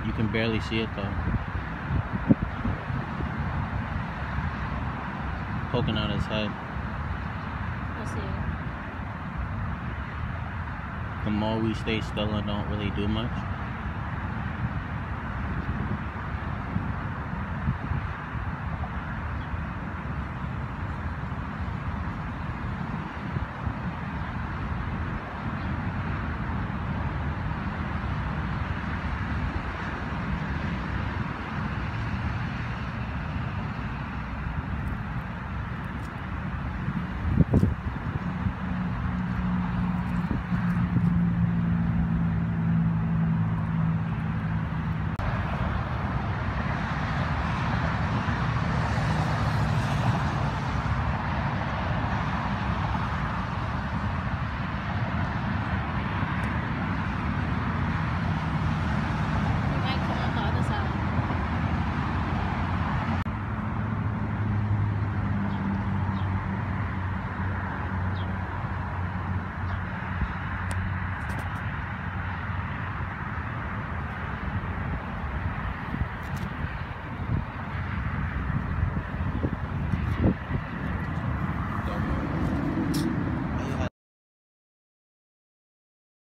You can barely see it though. Poking out his head. I see it. The more we stay still and don't really do much,